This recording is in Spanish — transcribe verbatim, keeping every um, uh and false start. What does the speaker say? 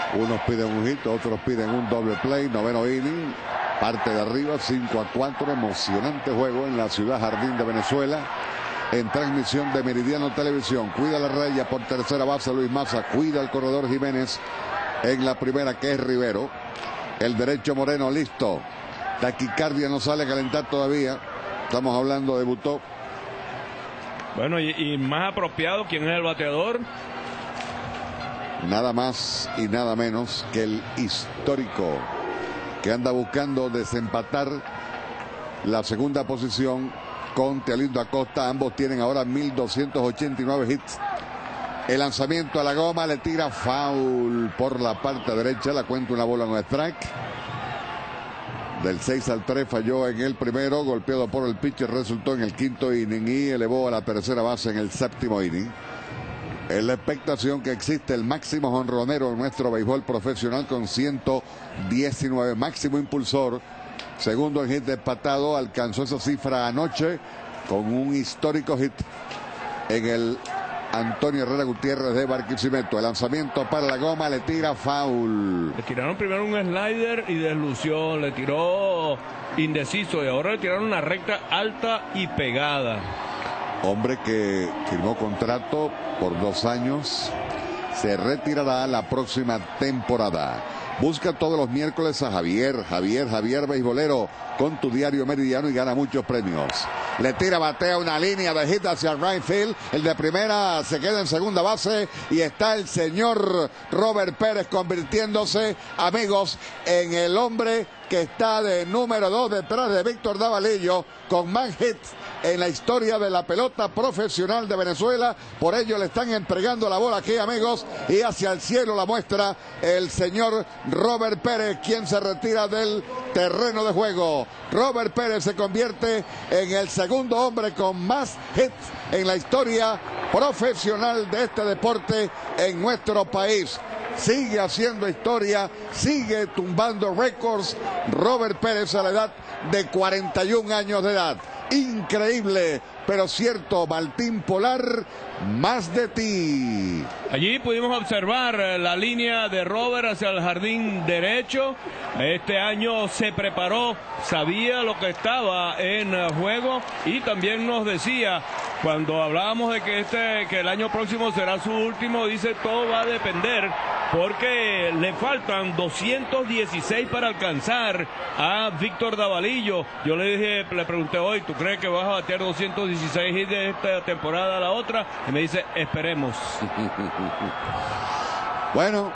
Unos piden un hit, otros piden un doble play. Noveno inning, parte de arriba, cinco a cuatro. Emocionante juego en la ciudad Jardín de Venezuela, en transmisión de Meridiano Televisión. Cuida la raya por tercera base Luis Maza, cuida el corredor Jiménez en la primera, que es Rivero. El derecho Moreno listo. Taquicardia no sale a calentar todavía. Estamos hablando, debutó. Bueno, y, y más apropiado, ¿quién es el bateador? Nada más y nada menos que el histórico, que anda buscando desempatar la segunda posición con Tealindo Acosta. Ambos tienen ahora mil doscientos ochenta y nueve hits. El lanzamiento a la goma, le tira foul por la parte derecha. La cuenta una bola, no strike. Del seis al tres falló en el primero, golpeado por el pitcher, resultó en el quinto inning y elevó a la tercera base en el séptimo inning. Es la expectación que existe el máximo jonronero en nuestro béisbol profesional con ciento diecinueve, máximo impulsor, segundo en hit despatado, alcanzó esa cifra anoche con un histórico hit en el Antonio Herrera Gutiérrez de Barquisimeto. El lanzamiento para la goma, le tira foul. Le tiraron primero un slider y deslució, le tiró indeciso y ahora le tiraron una recta alta y pegada. Hombre que firmó contrato por dos años, se retirará la próxima temporada. Busca todos los miércoles a Javier, Javier, Javier Beisbolero con tu diario Meridiano y gana muchos premios. Le tira, batea una línea de hit hacia el right field. El de primera se queda en segunda base y está el señor Robert Pérez convirtiéndose, amigos, en el hombre que está de número dos detrás de Víctor Davalillo con más hits en la historia de la pelota profesional de Venezuela. Por ello le están entregando la bola aquí, amigos, y hacia el cielo la muestra el señor Robert Pérez, quien se retira del terreno de juego. Robert Pérez se convierte en el segundo hombre con más hits en la historia profesional de este deporte en nuestro país. Sigue haciendo historia, sigue tumbando récords Robert Pérez a la edad de cuarenta y un años de edad. Increíble, pero cierto. Martín Polar, más de ti. Allí pudimos observar la línea de Robert hacia el jardín derecho. Este año se preparó, sabía lo que estaba en juego y también nos decía, cuando hablábamos de que este que el año próximo será su último, dice, todo va a depender porque le faltan doscientos dieciséis para alcanzar a Víctor Davalillo. Yo le dije, le pregunté hoy, ¿tú crees que vas a batear doscientos dieciséis hits de esta temporada a la otra? Y me dice, esperemos. Bueno.